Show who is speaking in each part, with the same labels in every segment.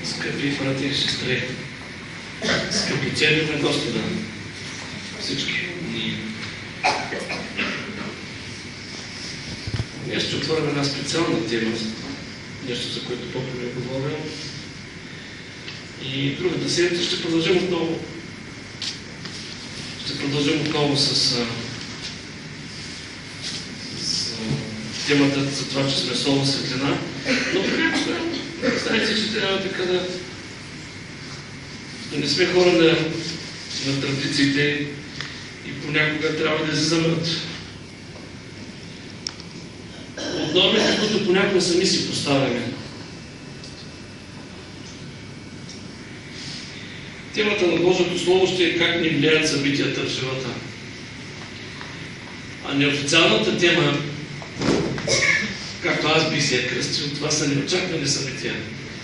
Speaker 1: Скъпи брати и сестри, скъпи цели на Господа, всички ние. Днес ще отворим една специална тема, нещо, за което Бог ми е говорил. И другата седмица ще продължим отново. Ще продължим отново с темата за това, че сме солна светлина. Но понякога, знаете, че трябва така да не сме хора на традициите и понякога трябва да излизаме от нормите, които понякога сами си поставяме. Темата на Божието Слово ще е как ни влияят събитията в живота. А неофициалната тема, както аз бих се я кръстил, това са неочаквани събития.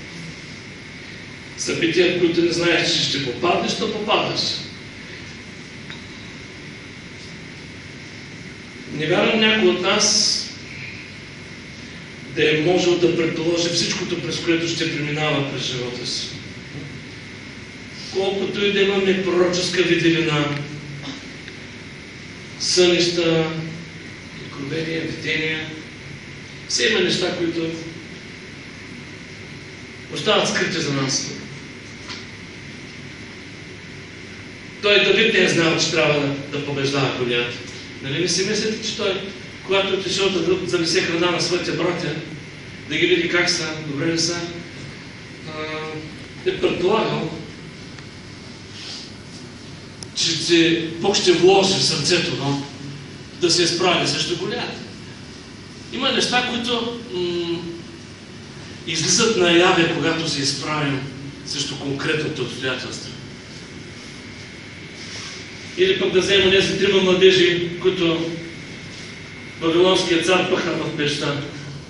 Speaker 1: Събития, в които не знаеш, че ще попаднеш, то попадаш. Не вярвам някой от нас да е можел да предположи всичкото, през което ще преминава през живота си. Колкото и да имаме пророческа виделина, сънища, откровения, видения, все има неща, които остават скрити за нас. Той Давид не е знал, че трябва да побеждава Голиат. Нали не си мислите, че той, когато е отишъл да занесе храна на своите братя, да ги види как са, добре ли са, е предполагал, че Бог ще вложи в сърцето, но да се изправи срещу Голиат. Има неща, които излизат наяве, когато се изправим срещу конкретното обстоятелство. Или пък да вземем тези трима младежи, които Вавилонският цар пъхна в пещта.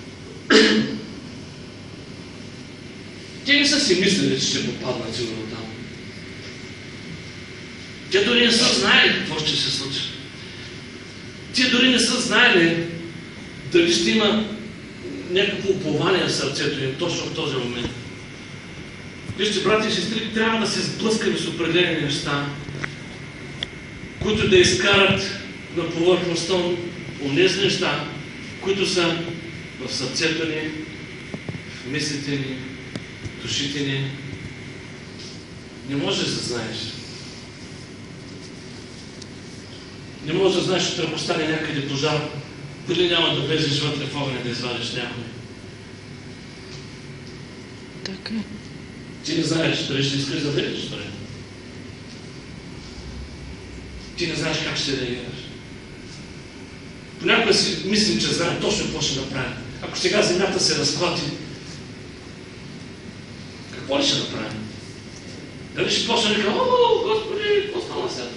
Speaker 1: Те не са си мислили, че ще попаднат сигурно там. Те дори не са знаели какво ще се случи. Те дори не са знаели дали ще има някакво упование в сърцето им точно в този момент. Вижте, брати и сестри, трябва да се сблъскаме с определени неща, които да изкарат на повърхността онези неща, които са в сърцето ни, в мислите ни, в душите ни. Не можеш да знаеш. Не можеш да знаеш, че ако стане някъде пожар, дали няма да влезеш вътре в огъня да извадиш някой.
Speaker 2: Така.
Speaker 1: Ти не знаеш, дали ще искаш да влезеш в това. Ти не знаеш как ще реагираш. Понякога си мислим, че знаем точно какво ще направим. Ако сега земята се разклати, какво ли ще направим? Дали ще почне да кажа, о, Господи, какво стана сега?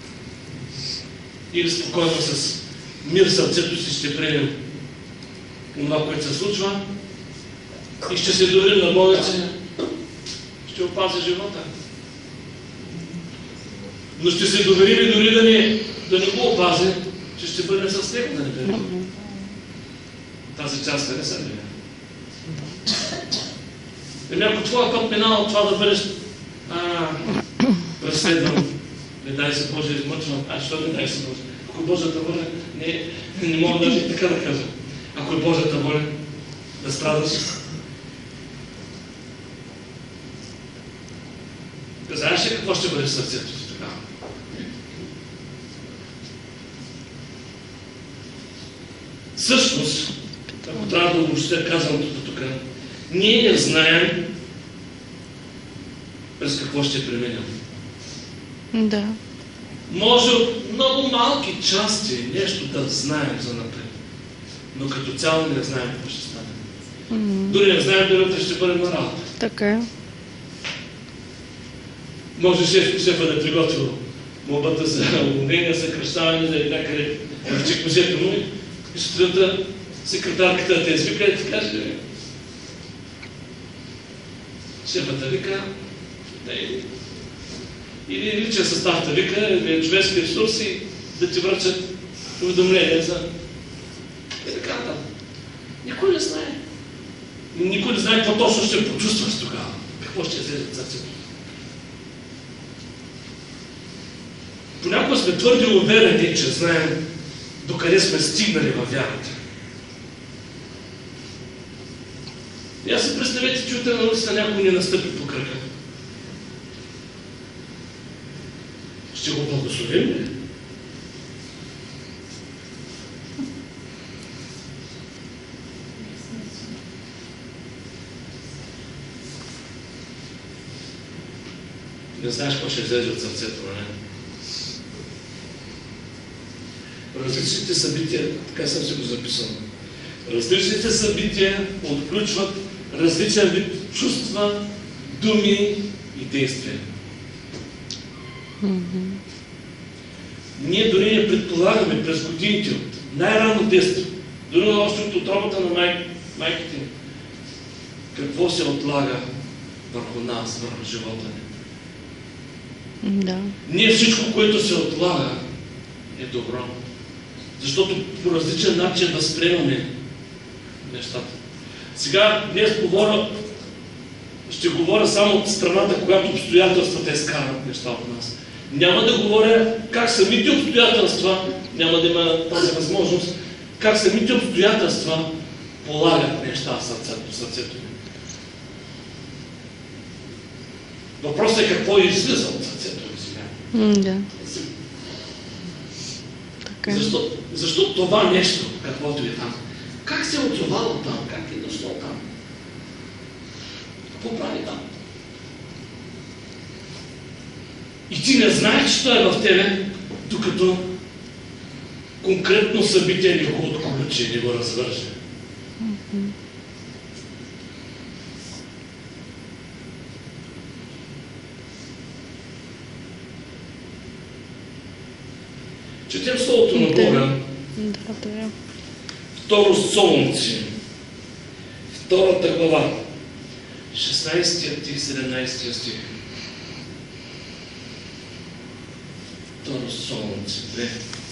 Speaker 1: Или спокойно с мир в сърцето си ще приемем това, което се случва и ще се доверим на Бога, че ще опази живота. Но ще се доверим и дори да не го опази, че ще бъдем с него на небето. Тази част не са ли? Еми ако твоя път минава от това да бъдеш преследван, не дай се Боже измъчван, що не дай се Боже? Ако Божията воля, не мога даже така да кажа. Ако е Божията воля, да страдаш. Знаеш ли какво ще бъде в сърцето си тогава? Всъщност, ако трябва да обобщя казаното тук, ние не знаем през какво ще преминем.
Speaker 2: Да.
Speaker 1: Може от много малки части нещо да знаем за напред, но като цяло не знаем какво ще стане. Дори не знаем дали утре ще бъдем на работа.
Speaker 2: Така е.
Speaker 1: Може шефа да е приготвил молбата за уволнение, съкращаване да е някъде в чекмеджето му и сутринта секретарката да те извика и ти каже, шефата вика, или личен състав да вика, или човешки ресурси да ти връчат уведомления за... И така нататък. Никой не знае. Никой не знае какво точно ще почувстваш тогава. какво ще излезе от сърцето? Понякога сме твърди уверени, че знаем докъде сме стигнали във вярата. И аз си представете, че утре на улицата някой ни настъпи по кръка. Ще го благословим ли? Не знаеш какво ще излезе от сърцето, не? Различните събития, така съм си го записал, различните събития отключват различен вид чувства, думи и действия. Ние дори не предполагаме през годините от най-ранно детство, дори още от отробата на майките ни, какво се отлага върху нас, върху живота ни.
Speaker 2: Да.
Speaker 1: Ние всичко, което се отлага, е добро. Защото по различен начин възприемаме нещата. Сега днес ще говоря само от страната, когато обстоятелствата изкарват неща от нас. Няма да говоря как самите обстоятелства, няма да има тази възможност, как самите обстоятелства полагат неща в сърцето ми. Въпросът е какво излиза от сърцето ми сега.
Speaker 2: Да. Така.
Speaker 1: Защо това нещо, каквото е там? Как се е отзовало там? Как е дошло там? Какво прави там? И ти не знаеш, че той е в тебе, докато конкретно събитие не го отключи, не го развърже. Четем Словото на Бога.
Speaker 2: Да.
Speaker 1: Второ Солунци, 2 глава, 16 и 17 стих. Второ Солунци, 2.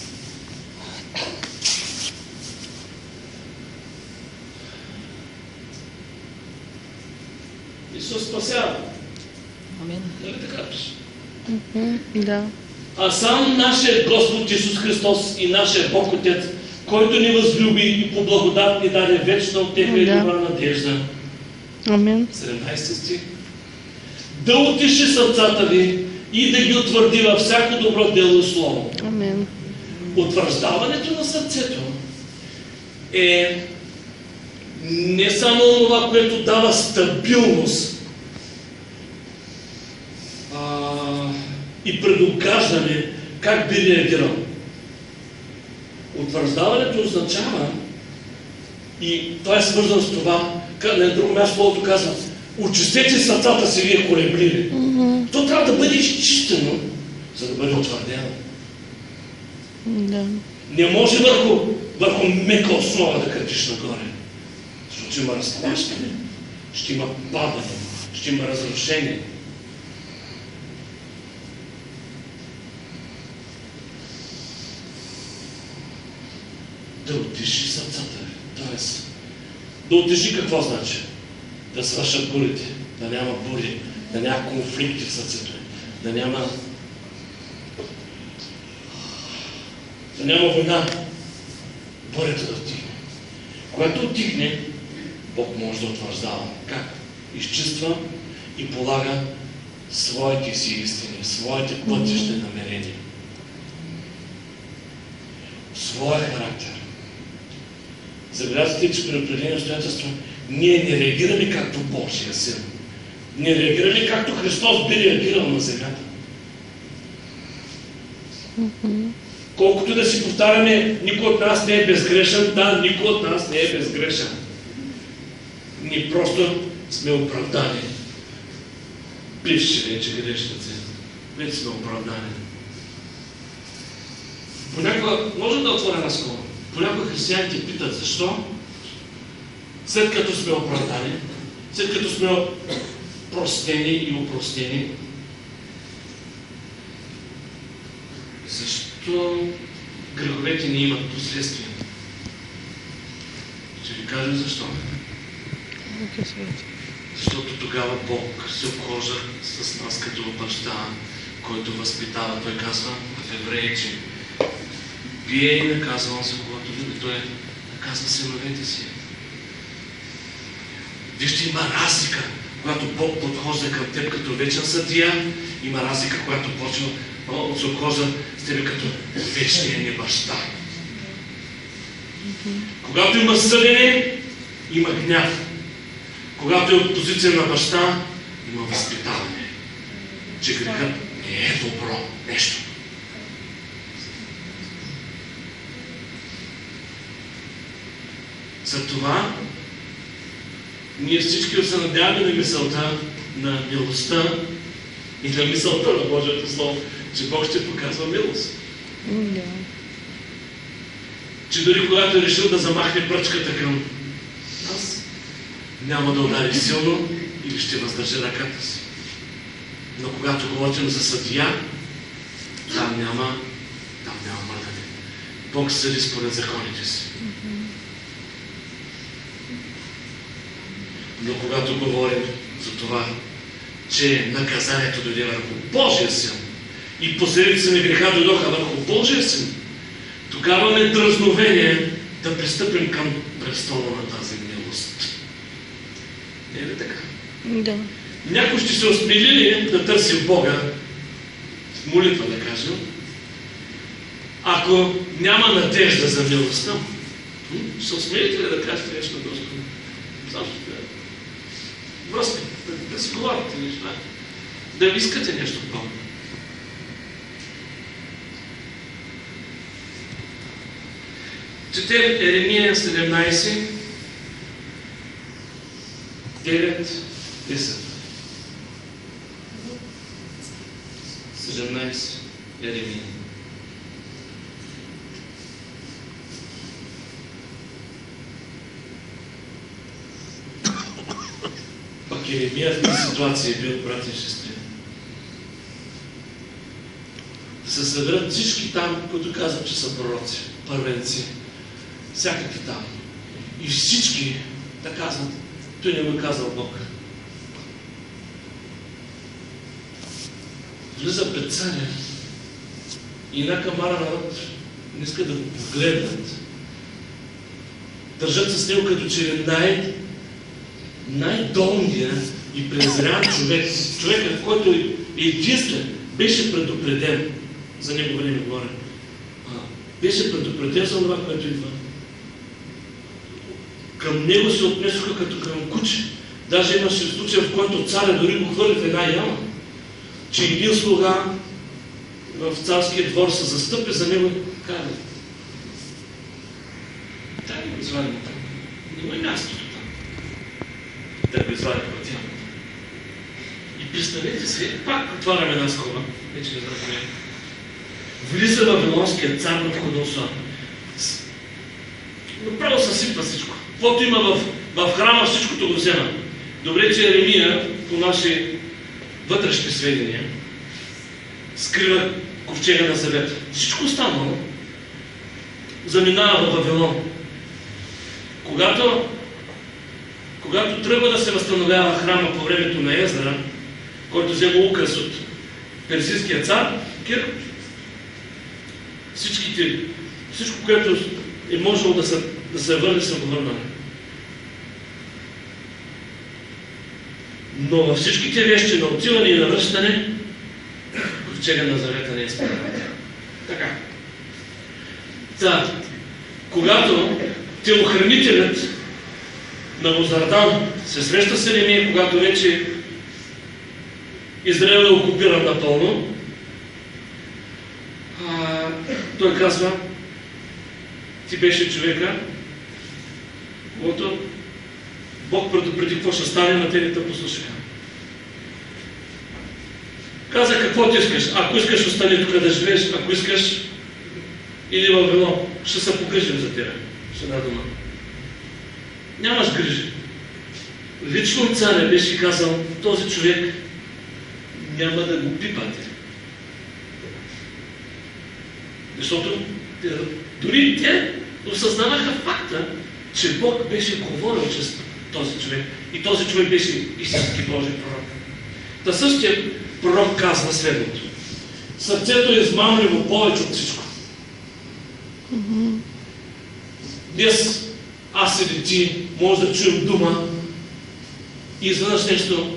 Speaker 1: Исус спасява.
Speaker 3: Амин.
Speaker 1: Нали така пише?
Speaker 2: Да.
Speaker 1: А сам нашия Господ Исус Христос и нашия Бог Отец, който ни възлюби и по благодат ни даде вечна отеха и добра надежда.
Speaker 2: Амин.
Speaker 1: 17 стих. Да утеши сърцата ви и да ги утвърди във всяко добро дело и слово.
Speaker 2: Амин.
Speaker 1: Утвърждаването на сърцето е не само това, което дава стабилност и предугаждане как би реагирал. Утвърждаването означава, и това е свързано с това, на друго място Словото казва, очистете сърцата си вие колебливи. То трябва да бъде изчистено, за да бъде утвърдено.
Speaker 2: Да.
Speaker 1: Не може върху мека основа да кратиш нагоре. Защото има разклащане, ще има падане, ще има разрушение. Да утеши сърцата. Тоест, да утеши какво значи? Да свършат бурите, да няма бури, да няма конфликти в сърцето, да няма война. Бурята да отихне. Когато отихне, Бог може да утвърждава. Как? Изчиства и полага своите си истини, своите пътища и намерения. Своя характер. Забелязвате, че при определени обстоятелства ние не реагираме както Божия Син. Не реагираме както Христос би реагирал на земята. Колкото да си повтаряме, никой от нас не е безгрешен. Да, никой от нас не е безгрешен. Ние просто сме оправдани. Бивши вече грешници. Вече сме оправдани. Понякога, може да отворя на скоро, понякога християните питат защо, след като сме оправдани, след като сме простени и опростени, защо греховете ни имат последствия? Ще ви кажа защо. Защото тогава Бог се обхожда с нас като баща, който възпитава. Той казва в Евреи, че бие и наказва се, когато люби. Той наказва синовете си. Вижте, има разлика, когато Бог подхожда към теб като вечен съдия, има разлика, когато се обхожда с тебе като вечния ни баща. Когато има съдене, има гняв. Когато е от позиция на баща, има възпитаване. Че грехът не е добро нещо. Затова ние всички се надяваме на мисълта, на милостта и на мисълта на Божието Слово, че Бог ще показва милост.
Speaker 2: Да.
Speaker 1: Че дори когато е решил да замахне пръчката към нас, няма да удари силно или ще въздържи ръката си. Но когато говорим за съдия, там няма мърдане. Бог съди според законите си. Но когато говорим за това, че наказанието дойде върху Божия син и последиците на греха дойдоха върху Божия син, тогава имаме дръзновение да пристъпим към престола на тази милост. Не е ли така?
Speaker 2: Да.
Speaker 1: Някой ще се осмели ли да търси Бога в молитва, да кажем, ако няма надежда за милостта? Ще се осмелите ли да кажете нещо на Господа? Защо трябва? Връзка, да си говорите неща, да ви искате нещо от Бога. Четем Еремия 17, 9, 10. 17, Еремия. Пак Еремия в тази ситуация е бил, брати и сестри. Да се съберат всички там, които казват, че са пророци, първенци, всякакви там. И всички да казват, той не го е казал Бог. Влиза пред царя и една камара народ не иска да го погледнат. Държат се с него като че ли най-долния и презрян човек. Човекът, който е единствен, беше предупреден. За него време говоря. Беше предупреден за това, което идва. Към него се отнесоха като към куче. Даже имаше случай, в който царя дори го хвърли в една яма. Че един слуга в царския двор се застъпи за него и каза: дай го извадим там. Няма и мястото там. Да го извадим от ямата. И представете си, пак отваряме една скоба, вече не знам. Влиза Вавилонския цар на Входоносор. Направо съсипва всичко. Каквото има в храма, всичкото го взема. Добре, че Еремия, по наши вътрешни сведения, скрива ковчега на завета. Всичко останало заминава в Вавилон. Когато тръгва да се възстановява храма по времето на Ездра, който взема указ от персийския цар, Кир, всичко, което е можело да се върне, се върнали. Но във всичките вещи на отиване и на връщане, ковчега на завета не е споменат. Така. Когато телохранителят на Возардан се среща с Еремия, когато вече Израел е окупиран напълно, той казва: ти беше човека, когато Бог предупреди какво ще стане, на те те послушаха. Каза: какво ти искаш? Ако искаш, остани тук да живееш, ако искаш, иди във Вавилон. Ще се погрижим за тебе. Ще една дума. Нямаш грижи. Лично царя беше казал: този човек няма да го пипате. Защото дори те осъзнаваха факта, че Бог беше говорил чрез този човек И този човек беше истински Божий пророк. Та същия пророк казва следното. Сърцето е измамливо повече от всичко. Днес аз или ти може да чуем дума и изведнъж нещо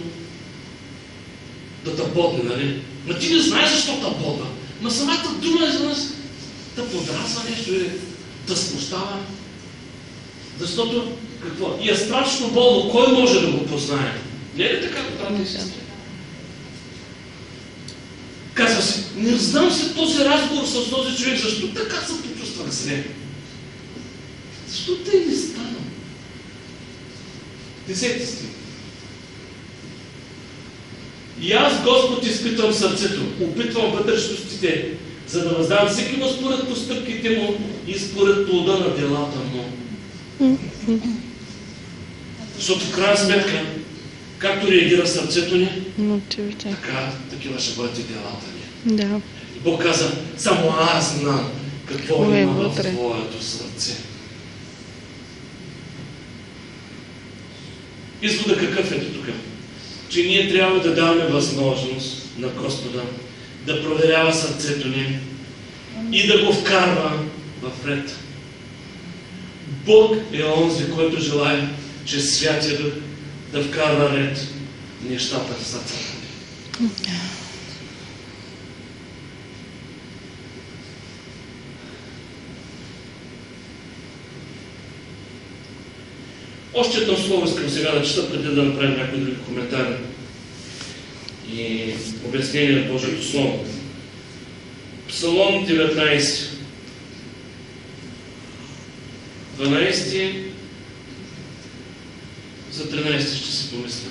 Speaker 1: да те бодне, нали? Но ти не знаеш защо те бодна. Но самата дума изведнъж да подразва нещо или да смущава. Защото какво? И е страшно болно. Кой може да го познае? Не е ли така, брати и сестри? Казва си, не знам се този разговор с този човек, защо така се почувствах зле. Защо тъй не стана? 10 стих. И аз, Господ, изпитвам сърцето, опитвам вътрешностите, за да въздавам всеки му според постъпките му и според плода на делата му. Защото в крайна сметка, както реагира сърцето ни, така, такива ще бъдат и делата ни.
Speaker 2: Да.
Speaker 1: И Бог каза, само аз знам какво има в твоето сърце. Извода какъв е тук? Че ние трябва да даваме възможност на Господа да проверява сърцето ни и да го вкарва в ред. Бог е онзи, който желая чрез Святия Дух да вкарва ред нещата в сърцата ни. Още едно слово искам сега да чета, преди да направим някои други коментари и обяснение на Божието Слово. Псалом 19. 12 за 13 ще си помисля.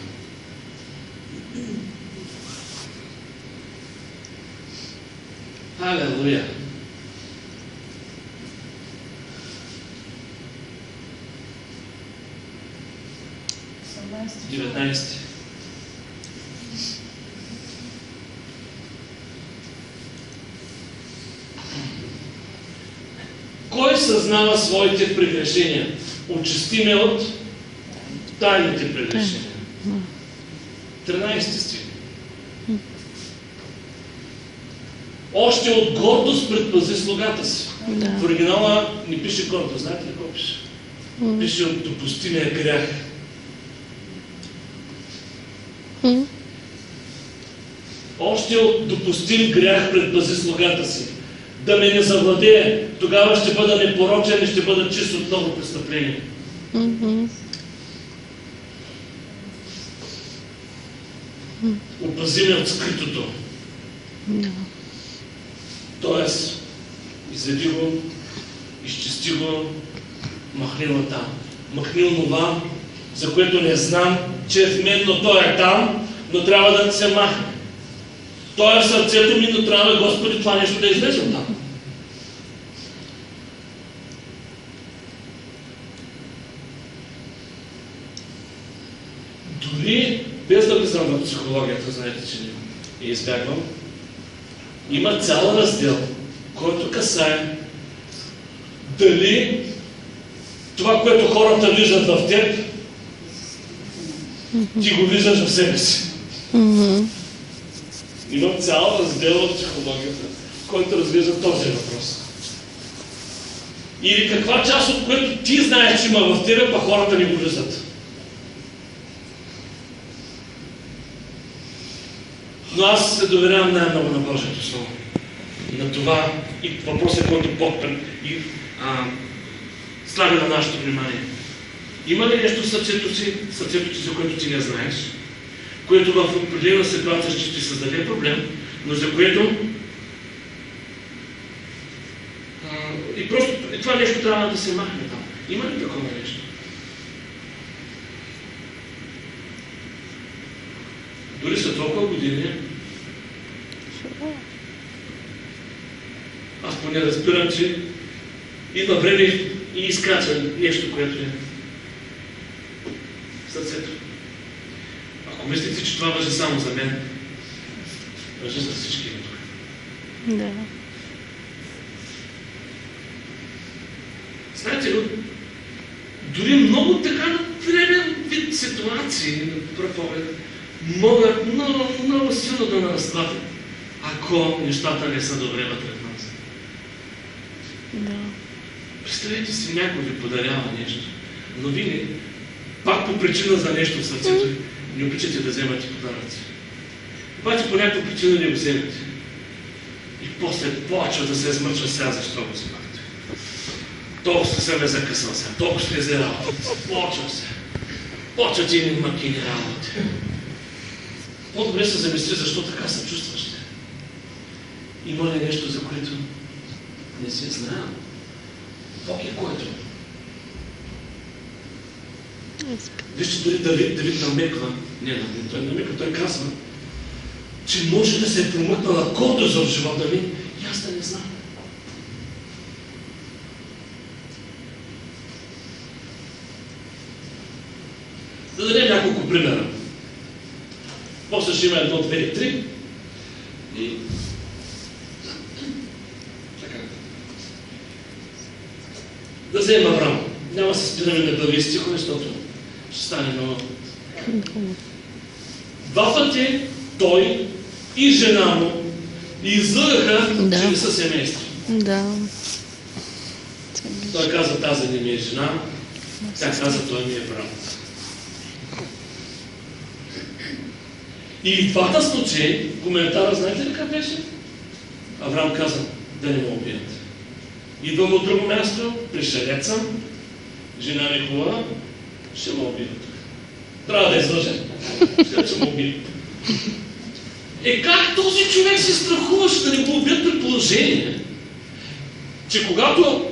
Speaker 1: Алелуя! Деветнайсти. Кой съзнава своите прегрешения? Очисти ме от тайните прегрешения. 13 стих. Още от гордост предпази слугата си.
Speaker 2: Да.
Speaker 1: В оригинала не пише гордост. Знаете ли какво пише? Пише от допустимия грях. Още от допустим грях предпази слугата си. Да ме не завладее, тогава ще бъда непорочен и ще бъда чист от много престъпления. Опази ме от скритото. Тоест, изведи го, изчисти го, махни го там. Махни онова, за което не знам, че е в мен, но той е там, но трябва да се махне. Той е в сърцето ми, но трябва, Господи, това нещо да излезе от там. Дори, без да влизам в психологията, знаете, че не избягвам, има цял раздел, който касае дали това, което хората виждат в теб, ти го виждаш в себе си. Има цял раздел от психологията, който разглежда този въпрос. Или каква част от което ти знаеш, че има в тебе, па хората не го виждат. Но аз се доверявам най-много на Божието Слово. На това и въпросът, който Бог слага на нашето внимание. Има ли нещо в сърцето си, за което ти не знаеш, което в определена ситуация ще ти създаде проблем, но за което и просто това нещо трябва да се махне там. Има ли такова нещо? Дори след толкова години аз поне разбирам, че идва време и изкача нещо, което е в сърцето. Ако мислите, че това важи само за мен, важи за всички тук.
Speaker 2: Да.
Speaker 1: Знаете ли, дори много така на време вид ситуации, на пръв поглед, могат много, много силно да нарастват, ако нещата не са добре вътре в нас.
Speaker 2: Да.
Speaker 1: Представете си, някой ви подарява нещо, но вие, пак по причина за нещо в сърцето, не обичате да вземате подаръци. Обаче по някаква причина не го вземете. И после почва да се измърчва сега, защо го вземахте. Толкова се ме закъсал сега, толкова ще взе работата. Почва се. Почват и макини работи. По-добре се замисли, защо така се чувстваш. Има ли нещо, за което не си знаел? Бог е който. Вижте, дори Давид намеква, той намеква, той казва, че може да се е промъкнала гордост в живота ми и аз да не знам. Да дадем няколко примера. После ще има 1, 2 и 3. И така. Да вземем Авраам. Няма се спираме на дълги стихове, защото ще стане много. Два пъти той и жена му излъгаха, че не са семейство.
Speaker 2: Да.
Speaker 1: Той каза, тази не ми е жена, тя каза, той ми е брат. И в двата случаи, коментара, знаете ли как беше? Авраам каза, да не му убият. Идвам от друго място, пришелец съм, жена ми хубава, ще му убият. Трябва да излъжа, ще му убият. Как този човек се страхуваше да не го убият при положение, че когато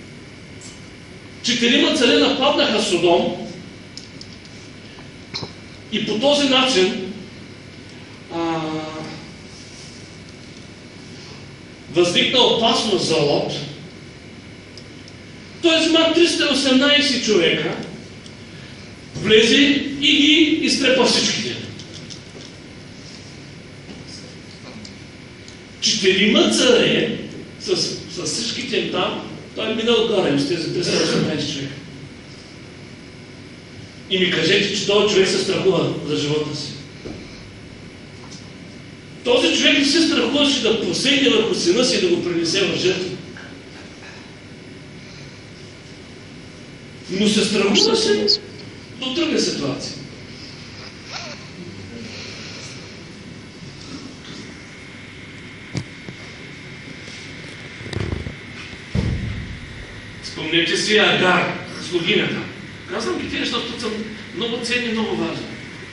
Speaker 1: 4 царе нападнаха Содом и по този начин възникна опасност за Лот, той взема 318 човека, влезе и ги изтрепа всичките. 4 царе с всичките им там, той е минал горе с тези 318 човека. И ми кажете, че този човек се страхува за живота си. Този човек не се страхуваше да посегне върху сина си и да го принесе в жертва. Но се страхуваше до друга ситуация. Спомнете си Агар, слугинята. Казвам ги тези, защото са много ценни и много важни.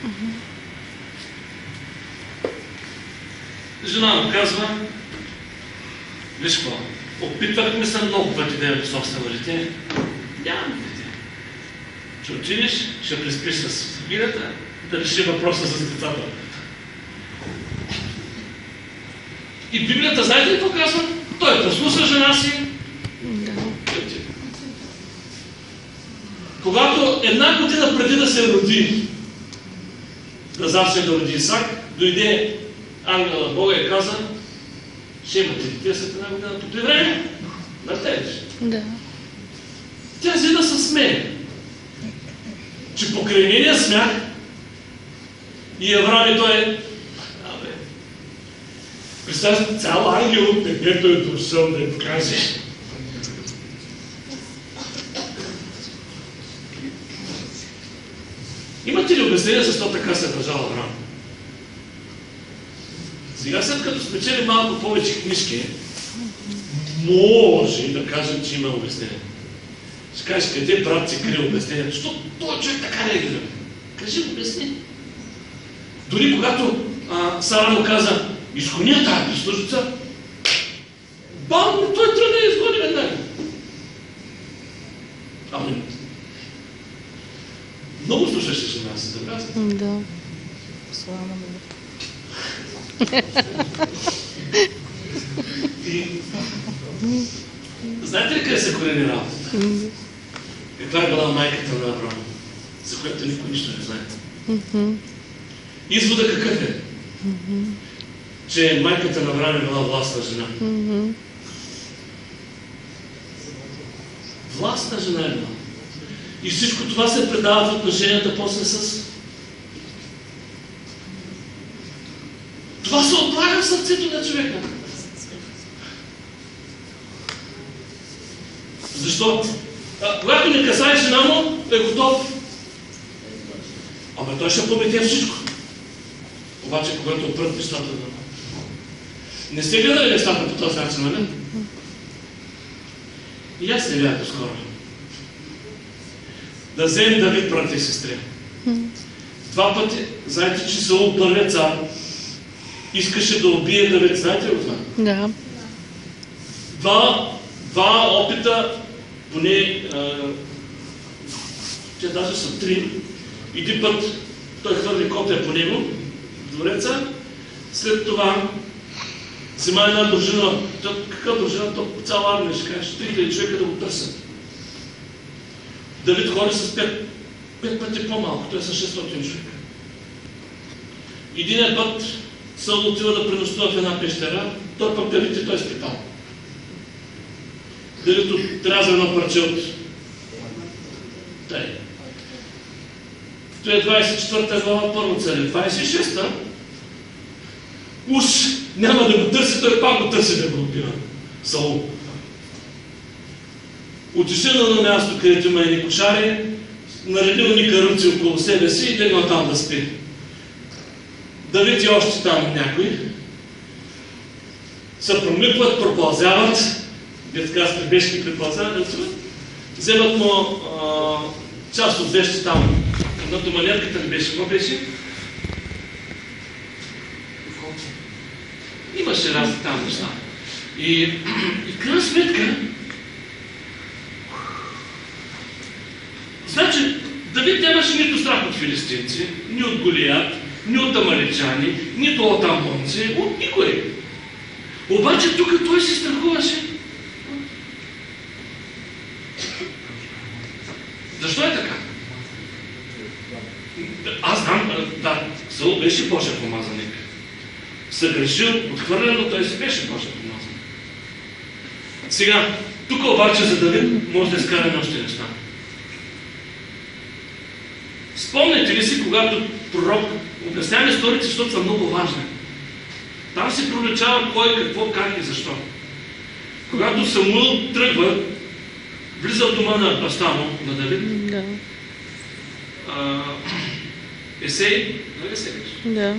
Speaker 1: Жена му казва, виж какво, опитвахме се много пъти да имаме собствено дете. Нямаме дете. Ще отидеш, ще преспиш с слугинята, да реши въпроса с децата. И Библията, знаете ли какво казва? Той послуша жена си. Когато една година преди да се роди, да започне да роди Исак, дойде ангел на Бога и каза, ще имате дете след една година, по време, въртееш.
Speaker 2: Да.
Speaker 1: Тя взе да се смее, че покрай нейния смях и Авраам и той, представя цял ангел от небето е дошъл да им каже. Имате ли обяснение, защо така се държал Авраам? Сега след като спечели малко повече книжки, може да кажем, че има обяснение. Ще кажеш, къде брат си крие обяснението? Защо този човек така реагира? Кажи обяснение. Дори когато Сара му каза, изгони тази прислужица, бам, той тръгна и изгони веднага. Ами, много слушаше жена си, да казвам.
Speaker 2: Да.
Speaker 3: Слава на Бога.
Speaker 1: И знаете ли къде се корени работата? Каква е била майката на Авраам, за която никой нищо не знае? Извода какъв е? Че майката на Авраам е била властна жена. Властна жена е била. И всичко това се предава в отношенията после с... Това се отлага в сърцето на човека. Защо? Когато не касае жена му, е готов. Ама той ще помете всичко. Обаче, когато опрат нещата да... Не сте гледали нещата по този начин, нали? И аз не бях доскоро. Да вземем Давид, брати и сестри. 2 пъти, знаете, че Саул, първият цар, искаше да убие Давид. Знаете ли това?
Speaker 2: Да.
Speaker 1: Два опита, поне, те даже са 3. Един път той хвърли копия по него, в двореца, след това взема една дружина, каква дружина, то цяла армия, ще кажеш, 3000 човека да го търсят. Давид ходи с 5 пъти по-малко, той са 600 човека. Единият път Саул отива да пренощува в една пещера, той пък Давид и той изпитал. Давид отряза едно парче от тъй. Това е 24 глава, първо царе. 26-та уж няма да го търси, той пак го търси да го убива. Саул. Отишъл на едно място, където има едни кошари, наредил ни каруци около себе си и легнал там да спи. Давид и още там някои се промикват, пропълзяват, така с прибежки припълзяват, вземат му част от вещи там. Едното манерката не беше, какво беше? Имаше разни там неща. И в крайна сметка, значи, Давид нямаше нито страх от филистинци, ни от Голият, ни от амалечани, нито от амонци, от никой. Обаче тук той се страхуваше. Защо е така? Аз знам, да, Саул беше Божия помазаник. Съгрешил, отхвърлен, но той си беше Божия помазаник. Сега, тук обаче за Давид може да изкараме още неща. Спомняте ли си, когато пророк, обясняваме историите, защото са много важни. Там се проличава кой, какво, как и защо. Когато Самуил тръгва, влиза в дома на баща му, на Давид.
Speaker 2: Да.
Speaker 1: Есей, нали се беше?
Speaker 2: Да.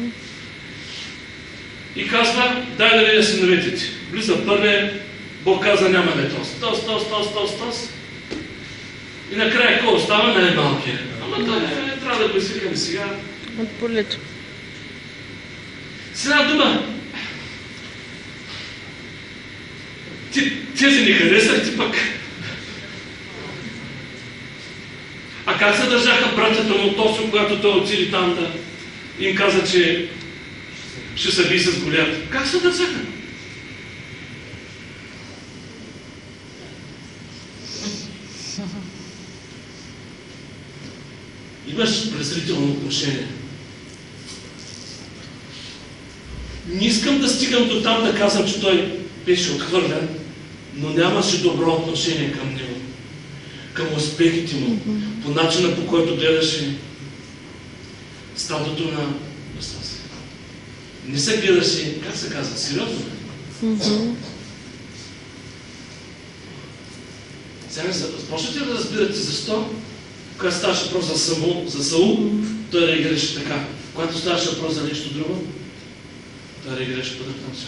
Speaker 1: И казва, дай да видя синовете ти. Влиза първия, Бог каза, няма да е тост. И накрая кой остава? Най-малкия. Ама той трябва да го извикаме сега.
Speaker 2: От полето.
Speaker 1: С една дума, тези не харесах ти пък. А как се държаха братята му точно, когато той отиде там да им каза, че ще се би с Голият? Как се държаха? Имаш презрително отношение. Не искам да стигам до там да казвам, че той беше отхвърлен, но нямаше добро отношение към него, към успехите му, по начина, по който гледаше стадото на баща си. Не се гледаше, как се казва, сериозно. Сега започнете да разбирате защо, когато ставаше въпрос за Саул, той реагираше така. Когато ставаше въпрос за нещо друго, той реагираше по друг начин.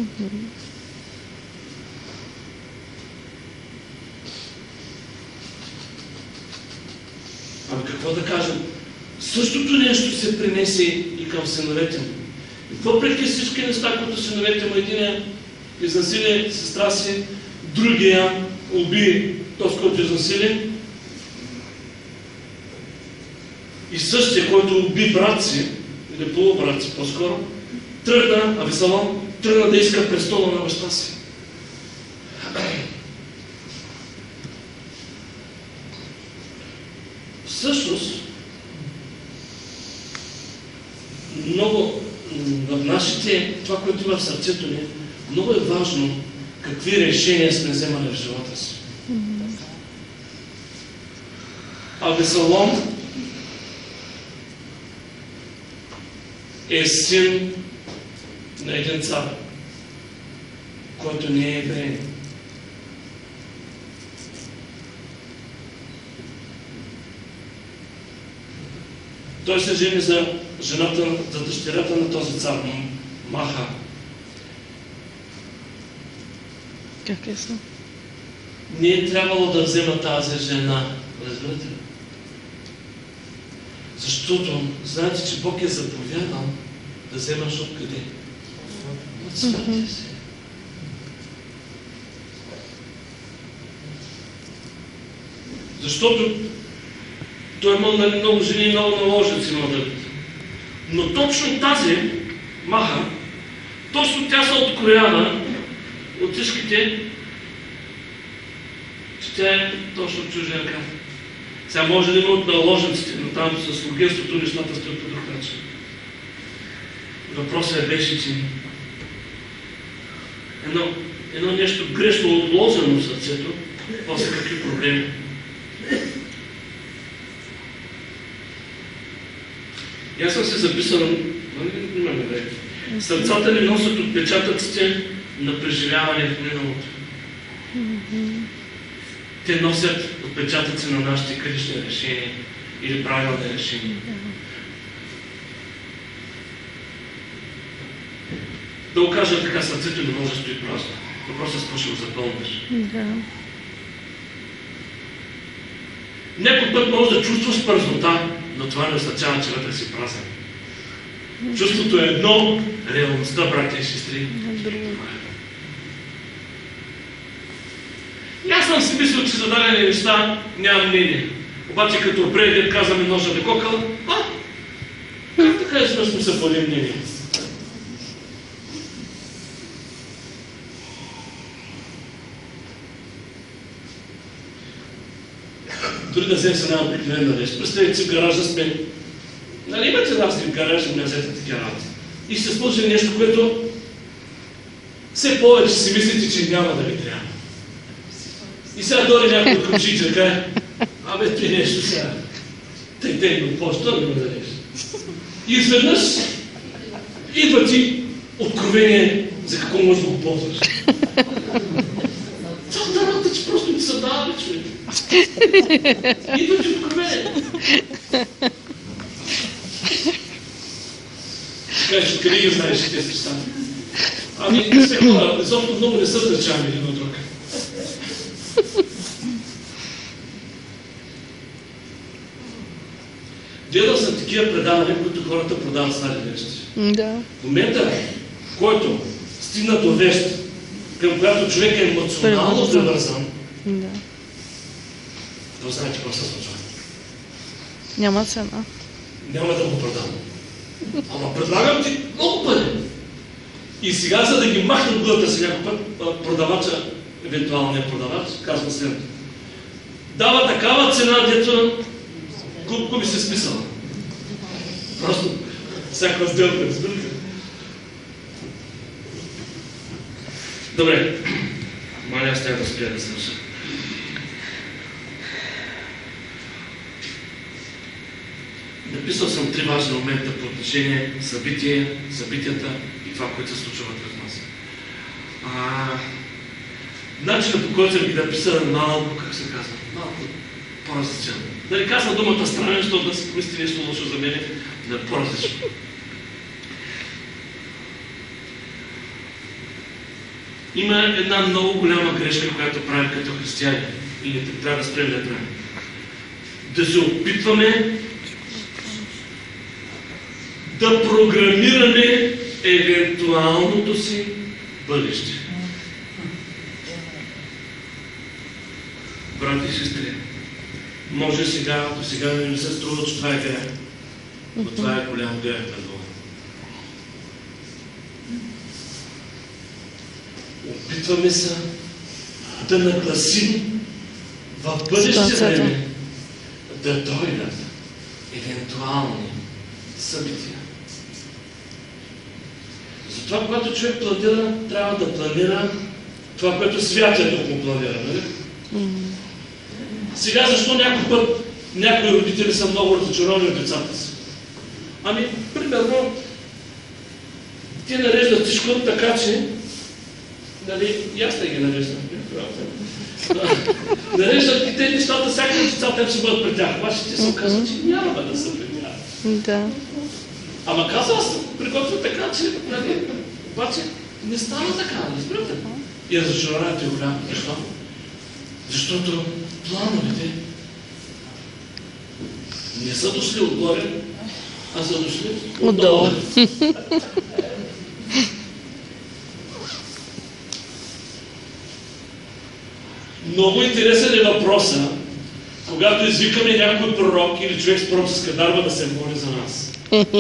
Speaker 1: Ами какво да кажем? Същото нещо се принесе и към синовете му. Въпреки всички неща, които синовете му, единия изнасили сестра си, другия уби този, който изнасили, и същия, който уби брат си, или полубрат си по-скоро, тръгна, Авесалом, тръгна да иска престола на баща си. Всъщност, много в нашите, това, което има в сърцето ни, много е важно какви решения сме вземали в живота си. Авесалом е син на един цар, който не е евреин. Той се жени за жената, за дъщерята на този цар, Маха.
Speaker 2: Как е са?
Speaker 1: Не е трябвало да взема тази жена. Разбирате ли? Защото знаете, че Бог е заповядал да вземаш откъде? От смъртия си. Защото той имал много жени и много наложници, имал Давид. Но точно тази Маха, точно тя се откроява от всичките, че тя е точно чужденка. Сега може да има от наложниците, но там с логенството нещата стоят по друг начин. Въпросът беше, че едно нещо грешно отложено в сърцето, после какви проблеми. И аз съм се записал, имаме време. Сърцата ни носят отпечатъците на преживяване в миналото. Те носят отпечатъци на нашите критични решения или правилни решения. Да го кажа така, сърцето не може да стои празно. Въпросът е с какво ще го запълниш.
Speaker 2: Да.
Speaker 1: Някой път може да чувстваш празнота, но това не означава, че вътре си празен. Чувството е едно, реалността, братя и сестри. И аз съм си мислил, че за дадени неща нямам мнение. Обаче като преди казваме ножа да кокала, как така сме се пълни мнение? Дори да взем се една обикновена реч. Представете си в гаража сме. Нали имате разни в гаража, не взете такива работи. И ще сложи нещо, което все повече си мислите, че няма да ви трябва. И сега дори някой от кучича каже, абе, ти нещо сега. Тъй го почта да ми дадеш. И изведнъж идва ти откровение за какво можеш да го ползваш. Цялата работа, че просто ти се дава, човек. Идва ти откровение. Кажеш, откъде ги знаеш тези неща? Ами, все хора, изобщо много не са встречавани един от друг. Гледал съм такива предавания, които хората продават стари вещи.
Speaker 2: Да.
Speaker 1: В момента, в който стигна до вещ, към която човек е емоционално привързан,
Speaker 2: Да.
Speaker 1: то знаете какво се случва.
Speaker 2: Няма цена.
Speaker 1: Няма да го продам. Ама предлагам ти много пари. И сега, за да ги махна от главата си някой път, продавача, евентуалният продавач, казва следното. Дава такава цена, дето губи се смисъла. Просто всяка сделка, разбирате. Добре. Маля, аз трябва да спря да свърша. Написал съм 3 важни момента по отношение събитията и това, което се случва вътре в нас. Начинът, по който съм ги написал, малко, как се казва, малко по-различен. Да не казвам думата странен, защото да се помисли нещо лошо за мен, да е по-различно. Има една много голяма грешка, която правим като християни и не трябва да спрем да правим. Да се опитваме да програмираме евентуалното си бъдеще. Брати и сестри, може сега, до сега не се струва, че това е грех. Но това е голям грех пред Бога. Опитваме се да нагласим в бъдеще време да дойдат евентуални събития. Затова, когато човек планира, трябва да планира това, което Святия Дух му планира. Нали? Сега, защо някой път някои родители са много разочаровани от децата си. Ами, примерно, те нареждат всичко така, че, нали, и аз не ги нареждам. Нареждат и те нещата, всяка децата им ще бъдат при тях. Обаче те се оказват, че няма да са при тях.
Speaker 2: Да.
Speaker 1: Ама каза, аз приготвя така, че, нали, обаче не става така, разбирате? И разочарованието е голямо. Защо? Защото плановете не са дошли отгоре, а са дошли отдолу. Много интересен е въпроса, когато извикаме някой пророк или човек с пророческа дарба да се моли за нас.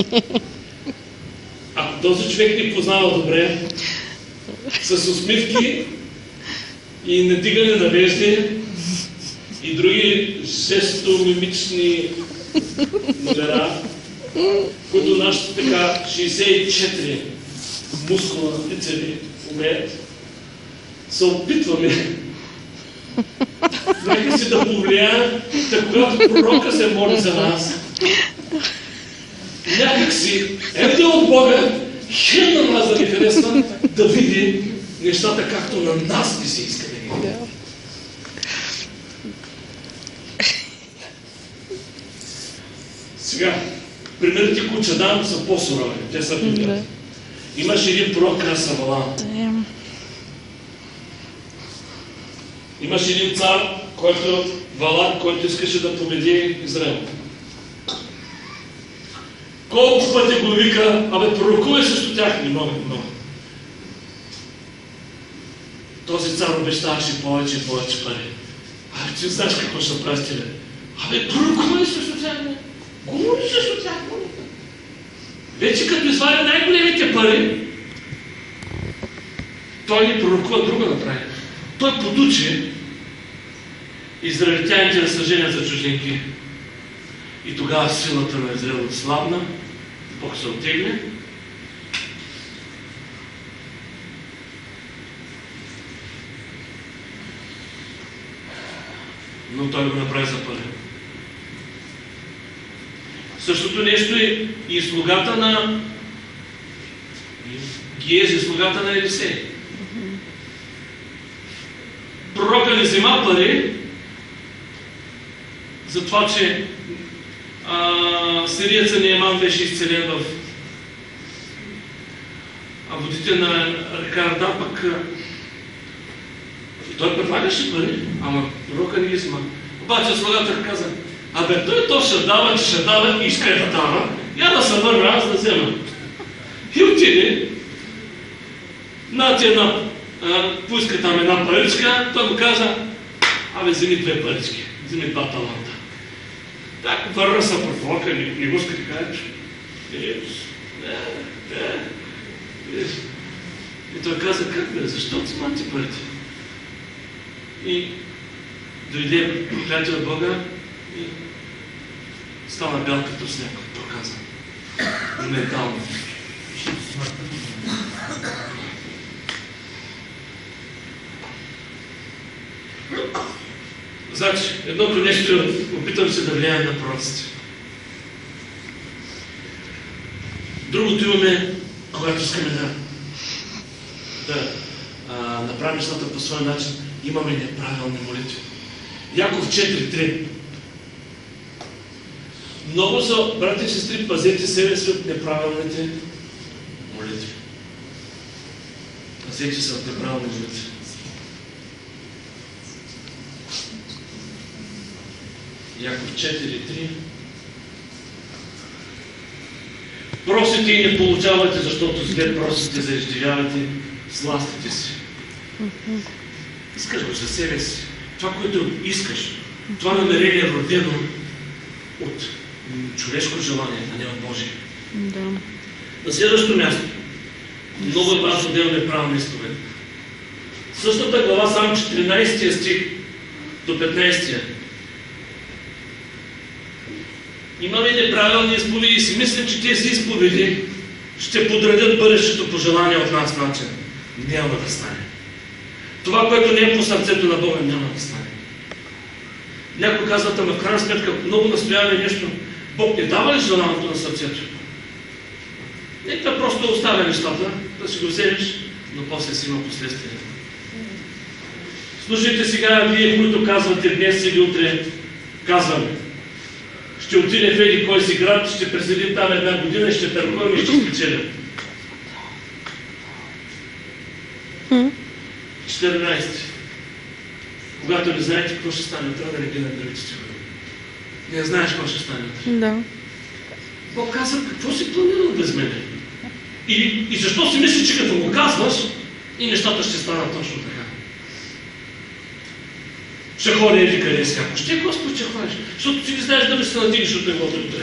Speaker 1: Ако този човек ни познава добре, с усмивки и надигане на вежди и други жестомимични номера, които нашите така 64 мускула лицеви умеят, се опитваме нека си да повлияем, да когато пророка се моли за нас, някак си ето от Бога, хем на нас да ни харесва, да види нещата както на нас не се иска да ги види. Сега, примерите, които ще дам, са по-сурови. Те са примерите. Имаше един пророк Краса Валам. Имаше един цар, Валак, който искаше да победи Израел. Колко пъти го вика, абе пророкувай срещу тях, не мога, много. Този цар обещаваше повече и повече пари. Абе, ти знаеш какво ще прави тебе? Абе, пророкувай срещу тях, не? Говори срещу тях, говори. Вече като извади най-големите пари, той ни пророкува друго направи. Той подучи израелтяните да се женят за чужденки. И тогава силата на Израел отслабна, Бог се оттегне. Но той го направи за пари. Същото нещо е и слугата на Гиези, слугата на Елисей. Пророка не взема пари за това, че сирийеца Нееман беше изцелен в водите на река Йордан, пък той предлагаше пари, ама пророка не ги взема. Обаче слугата каза, абе той то ще дава и иска да дава, я да се върна аз да взема. И отиде, поиска там една паричка, той му каза, абе вземи 2 парички, вземи 2 таланта. Так, върна се пророка, не го иска да кажеш. И той каза, как бе, защо взимате парите? И дойде проклятие от Бога и стана бял като сняг, той каза. Моментално. Значи, едното нещо, опитам се да влияе на пророците. Другото имаме, когато искаме да направим нещата по своя начин, имаме неправилни молитви. Яков 4.3. Много са, брати и сестри, пазете себе си от неправилните молитви. Пазете се от неправилни молитви. Яков 4.3. Просите и не получавате, защото зле просите, заиждевявате сластите си. Искаш го за себе си. Това, което искаш, това намерение е родено от човешко желание, а не от Божие.
Speaker 2: Да.
Speaker 1: На следващото място. Много е важно да имаме правилна изповед. Същата глава, само 14 стих до 15. Имаме неправилни изповеди и си мислим, че тези изповеди ще подредят бъдещето пожелание от нас начин. Няма да стане. Това, което не е по сърцето на Бога, няма да стане. Някой казват, ама в крайна сметка много настояваме нещо. Бог не дава ли желаното на сърцето? Нека просто оставя нещата, да си го вземеш, но после си има последствия. Слушайте сега, вие, които казвате днес или утре, казваме. Ще отиде в еди кой си град, ще преседим там една година, ще търгуваме и ще спечелим. 14. Когато не знаете какво ще стане, трябва да не ги другите стихове. Не знаеш какво ще стане.
Speaker 2: Да.
Speaker 1: Бог казва, какво си планирал без мене? И защо си мисли, че като го казваш, и нещата ще станат точно така? Ще ходи еди къде си. Ако ще Господ ще ходиш, защото ти не знаеш да ми се надигнеш от него утре.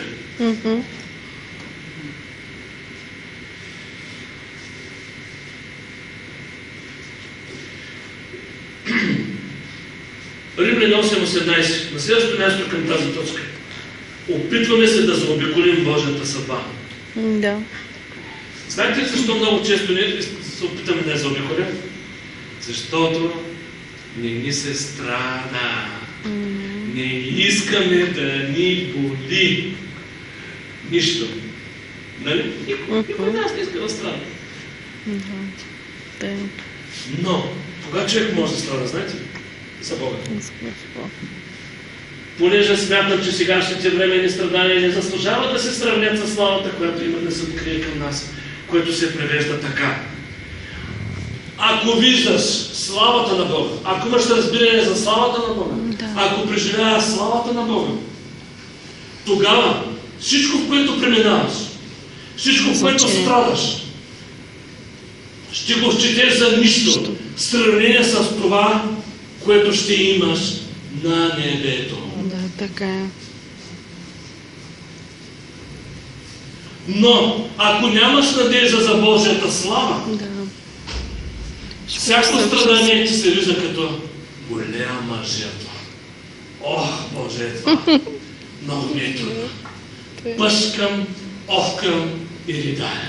Speaker 1: Римляни 8:18. На следващото място към тази точка. Опитваме се да заобиколим Божията съдба.
Speaker 2: Да.
Speaker 1: Знаете ли защо много често ние се опитаме да я заобиколим? Защото не ни се страда. Не искаме да ни боли. Нищо. Нали? Никой нас не иска да страда.
Speaker 2: Да.
Speaker 1: Но, кога човек може да страда, знаете ли? За Бога. Понеже смятам, че сегашните временни страдания не заслужават да се сравнят с славата, която има да се открие към нас, което се превежда така. Ако виждаш славата на Бога, ако имаш разбиране за славата на Бога, ако преживяваш славата на Бога, тогава всичко, в което преминаваш, всичко, в което страдаш, ще го счетеш за нищо, в сравнение с това, което ще имаш на небето.
Speaker 2: Да, така е.
Speaker 1: Но, ако нямаш надежда за Божията слава, всяко страдание ти се вижда като голяма жертва. Ох, Боже, това много ми е трудно. Пъшкам, охкам и ридая.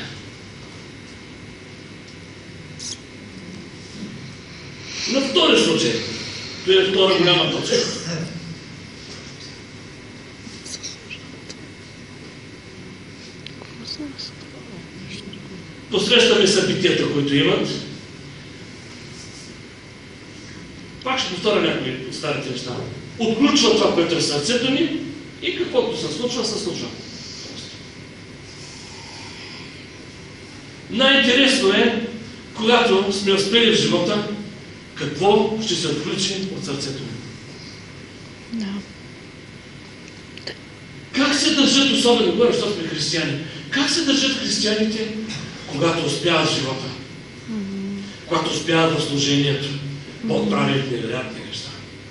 Speaker 1: На втори случай. Това е втора голяма точка. Посрещаме събитията, които имат. Пак ще повторя някои от старите неща. Отключва това, което е в сърцето ни и каквото се случва, се случва. Най-интересно е, когато сме успели в живота, какво ще се отключи от сърцето ми.
Speaker 2: Да.
Speaker 1: Как се държат, особено говоря, защото сме християни, как се държат християните, когато успяват в живота? Когато успяват в служението? Бог прави невероятни неща.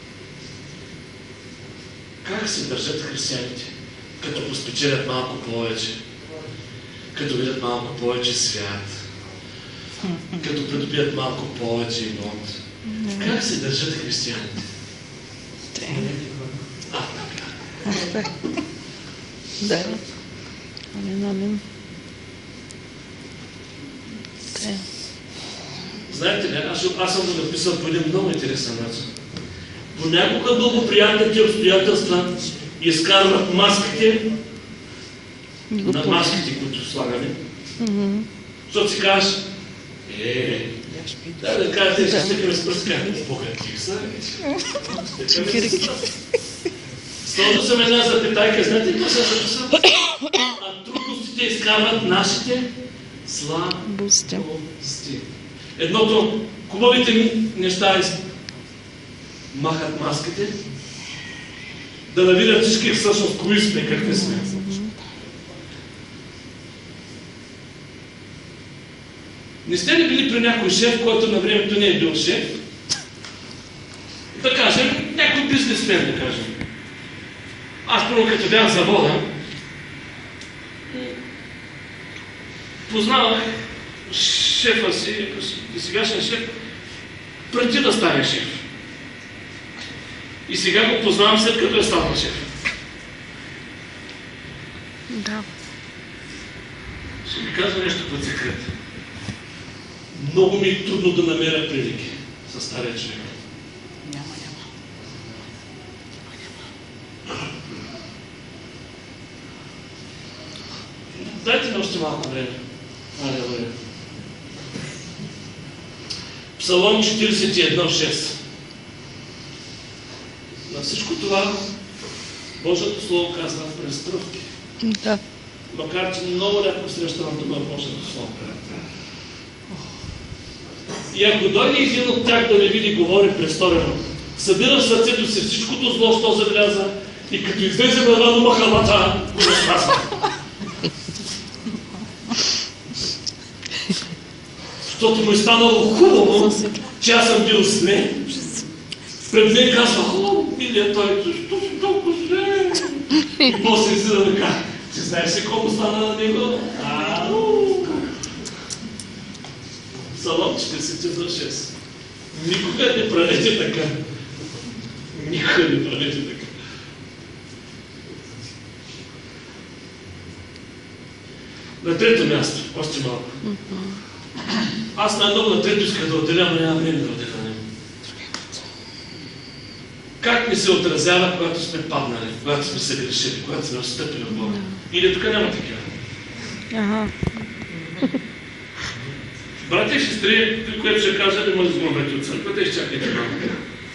Speaker 1: Как се държат християните, като поспечелят малко повече, като видят малко повече свят, като придобият малко повече имот? Как се държат християните?
Speaker 2: Така. Да. Амин.
Speaker 1: Знаете ли, аз съм го написал по един много интересен начин. Понякога благоприятните обстоятелства изкарват маските на маските, които слагаме. Защото си кажеш, да кажете, ще стъкаме с пръска. Богатих са, Сложил съм една запитайка, знаете ли какво съм записал? А трудностите изкарват нашите слабости. Едното, хубавите неща махат маските, да навидят всички всъщност кои сме, какви сме. Не сте ли били при някой шеф, който на времето не е бил шеф? Да кажем, някой бизнесмен, да кажем. Аз първо като бях завода, познавах шефа си, сегашен шеф, преди да стане шеф. И сега го познавам след като е станал шеф.
Speaker 2: Да.
Speaker 1: Ще ви кажа нещо под секрет. Много ми е трудно да намеря прилики със стария човек.
Speaker 3: Няма.
Speaker 1: Още малко време. Алелуя. Псалом 41:6. На всичко това Божието Слово казва престръвки.
Speaker 2: Да.
Speaker 1: Макар че много рядко срещам дума Божието Слово. И ако дойде един от тях да ме види, говори престорено, събира в сърцето си всичкото зло, що забеляза, и като излезе на рано махалата, го разказва. Защото му е станало хубаво, че аз съм бил зле. Пред мен казва: "О, милия той, защо си толкова зле?" И после излиза да кажа: "Ти знаеш ли колко стана на него?" Псалом 41:6. Никога не правете така. Никога не правете така. На трето място, още малко. Аз най-много на трето исках да отделя, но няма време да отделя. Как ни се отразява, когато сме паднали, когато сме се грешили, когато сме отстъпили от Бога? Или тук няма такива?
Speaker 2: Ага.
Speaker 1: Братя и сестри, при което ще кажа, не може да изгонвате от църквата, изчакайте малко.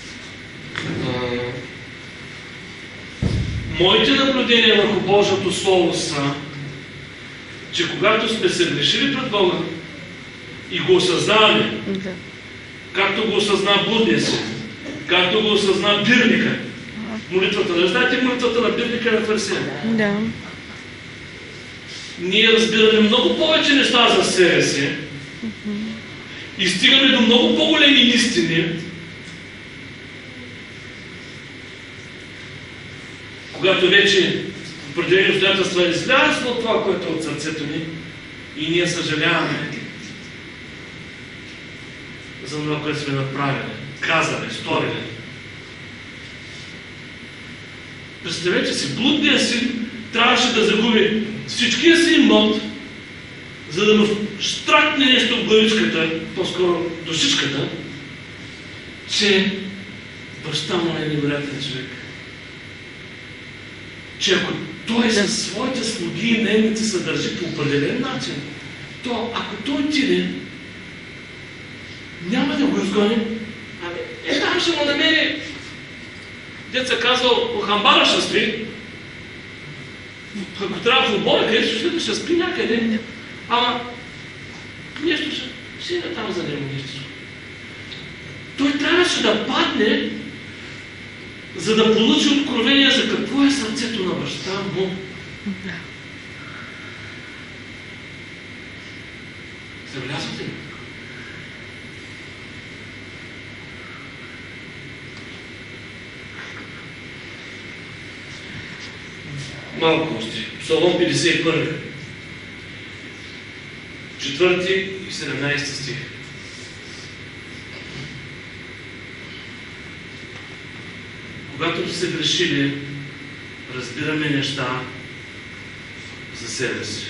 Speaker 1: Моите наблюдения върху Божието Слово са, че когато сме се грешили пред Бога и го осъзнаваме, както го осъзна блудния си, както го осъзна бирника, молитвата, не знаете молитвата на бирника на фарисея?
Speaker 2: Да.
Speaker 1: Ние разбираме много повече неща за себе си и стигаме до много по-големи истини, когато вече определени обстоятелства излязат от това, което е от сърцето ни, и ние съжаляваме за това, което сме направили, казали, сторили. Представете си, блудният син трябваше да загуби всичкия си имот, за да му штракне нещо в главичката, по-скоро душичката, че баща му е невероятен човек. Че ако той със своите слуги и наемници се държи по определен начин, то ако той отиде, няма да го изгони. Ами, там ще му намери, деца казал, по хамбара ще спи. Ако трябва в обоя, където ще спи някъде. Ама, нещо ще има там за него нещо. Той трябваше да падне, за да получи откровение за какво е сърцето на баща му. Забелязвате ли? Малко още. Псалом 51. 4 и 17 стих. Когато се грешили, разбираме неща за себе си.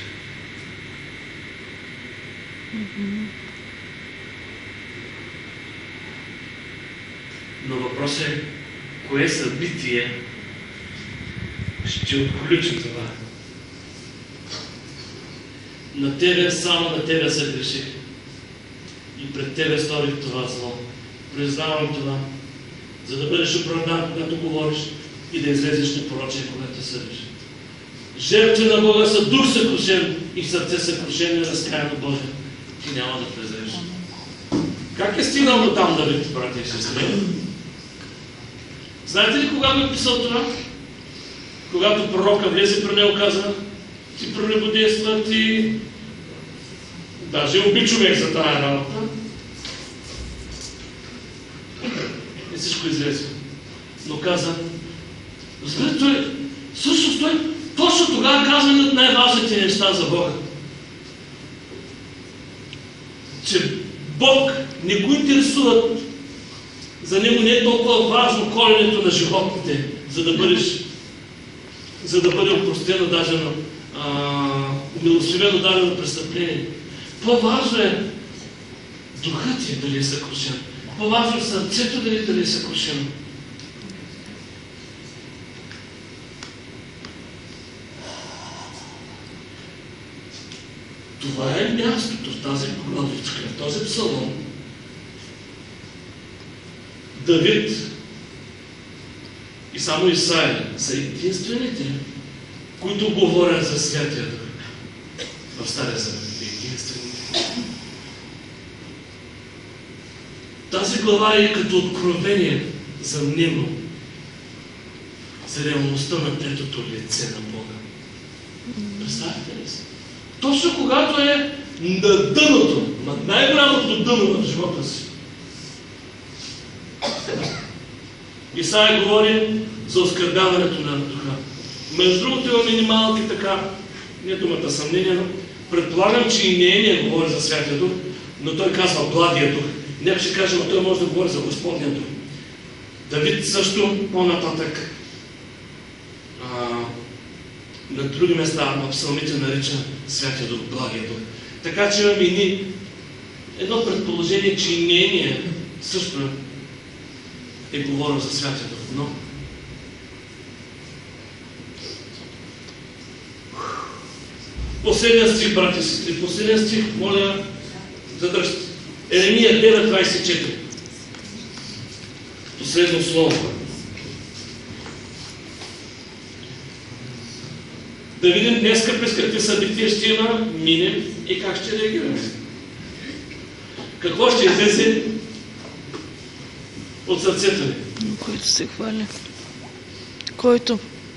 Speaker 1: Но въпросът е, кое събитие ще отключи това? На тебе, само на тебе се греших. И пред тебе сторих това зло. Признавам това, за да бъдеш оправдан, когато говориш, и да излезеш непорочен, когато съдиш. Жертви на Бога са дух съкрушен и сърце съкрушено и разкаяно Боже. Ти няма да презреш. Как е стигнал до там Давид, брати и сестри? Знаете ли кога го е писал това? Когато пророка влезе при него, каза: "Ти прелюбодейства, ти даже уби човек за тая работа." И всичко излезе. Но каза, разбира, той, всъщност той точно тогава казва над най-важните неща за Бога. Че Бог не го интересува, за него не е толкова важно коленето на животните, за да бъде опростено даже на умилостивено даже на престъпление. По-важно е духът ти дали е съкрушен. По-важно е сърцето дали е съкрушено. това е мястото в тази главичка, в този псалом. Давид и само Исаия са единствените, които говорят за Святия Дух в Стария Завет. Единствените. Тази глава е като откровение за него, за реалността на третото лице на Бога. Представете ли си? Точно когато е на дъното, на най-голямото дъно в живота си. Исаия говори за оскърбяването на духа. Между другото имаме и малки така, не думата съмнение, но предполагам, че и не говори за Святия Дух, но той казва Благия Дух. Някой ще каже, но той може да говори за Господния Дух. Давид също по-нататък на други места на псалмите нарича Святия Дух, Благия Дух. Така че имаме и едно предположение, че и нейния също е говорил за Святия Дух. Но последният стих, брати и сестри, последният стих, моля, задръжте. Еремия 9:24. Последно слово. Да видим днеска през какви събития ще минем и как ще реагираме. Какво ще излезе от сърцето ни?
Speaker 2: Който се хваля. Който?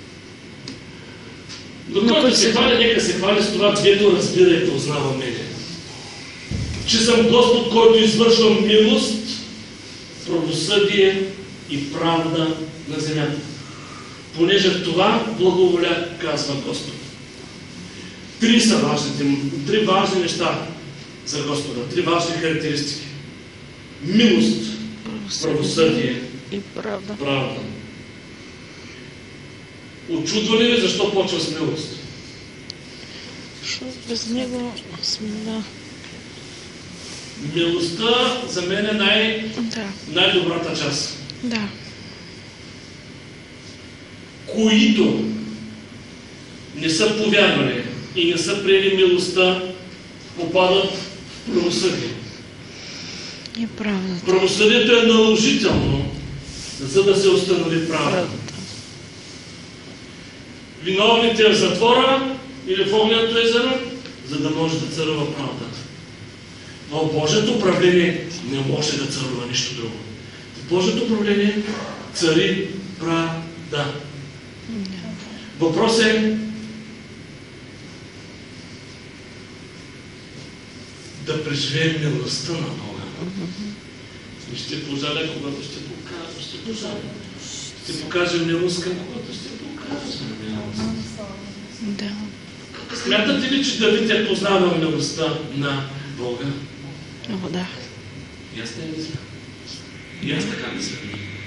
Speaker 1: Но който се хваля, нека се хвали с това, дето разбира и познава мене. Че съм Господ, който извършвам милост, правосъдие и правда на земята. Понеже в това благоволя, казва Господ. Три важни неща за Господа, три важни характеристики. Милост, правосъдие
Speaker 2: и правда.
Speaker 1: Очудва ли ви защо почва с милост?
Speaker 2: Защото без него сме, да.
Speaker 1: Милостта за мен е най-добрата част.
Speaker 2: Да.
Speaker 1: Които не са повярвали и не са приели милостта, попадат в правосъдие.
Speaker 2: И правдата.
Speaker 1: Правосъдието е наложително, за да се установи правдата. Виновните в затвора или в огненото езеро, за да може да царува правдата. В Божието управление не може да царува нищо друго. В Божието управление цари правда. Въпрос е да преживеем милостта на Бога. И ще пожаля, когато ще пожаля. Ще покажем милост към когато ще покажем милост.
Speaker 2: Да.
Speaker 1: Смятате ли, че Давид е познавал милостта на Бога?
Speaker 2: О, да.
Speaker 1: И аз не мисля. И аз така мисля.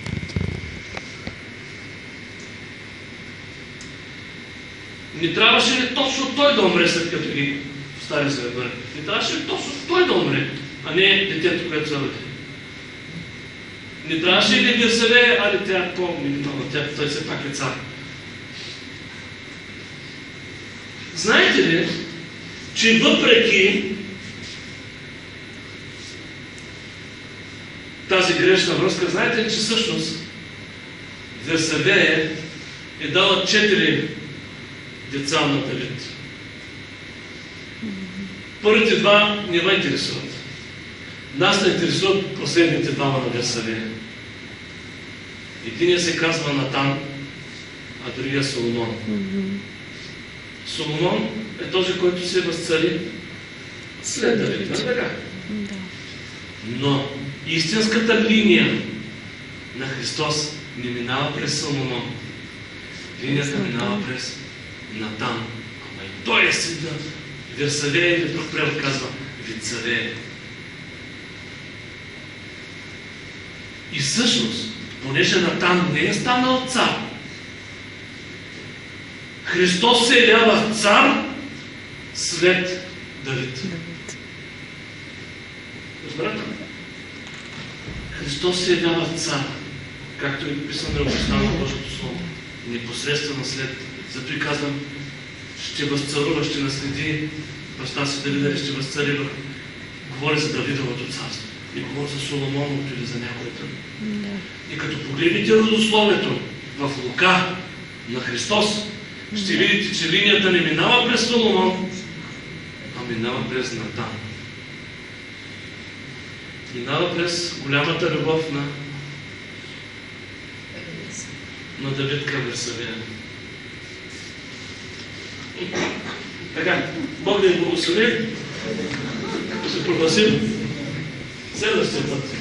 Speaker 1: Не трябваше ли точно той да умре, след като ги в Стария Завет? Не трябваше ли точно той да умре, а не детето, което се роди? Не трябваше ли Вирсавея, али тя е по-минимална, той все пак е цар. Знаете ли, че въпреки тази грешна връзка, знаете ли, че всъщност Вирсавея е дала 4 деца на Давид. Първите два не ме интересуват. Нас не интересуват последните двама на Вирсавея. Единият се казва Натан, а другия Соломон. Соломон е този, който се възцари след Давид. Да. Но истинската линия на Христос не минава през Соломон. Линията минава през Натан. Ама и той е сина. Вирсавея, или друг превод казва Вицавея. И всъщност, понеже Натан не е станал цар, Христос се явява цар след Давид. Разбрате? Христос се явява цар, както е писано в Божието Слово. Непосредствено след. Зато и казвам, ще възцарува, ще наследи баща си дали дали ще възцари, говори за Давидовото царство. И говори за Соломоновото или за някой друг.
Speaker 2: Да.
Speaker 1: И като погледнете родословието в Лука на Христос, ще видите, че линията не минава през Соломон, а минава през Натан. Минава през голямата любов на Давид към Версавияни. Така, Бог да ни благослови. Ще прогласим следващия път.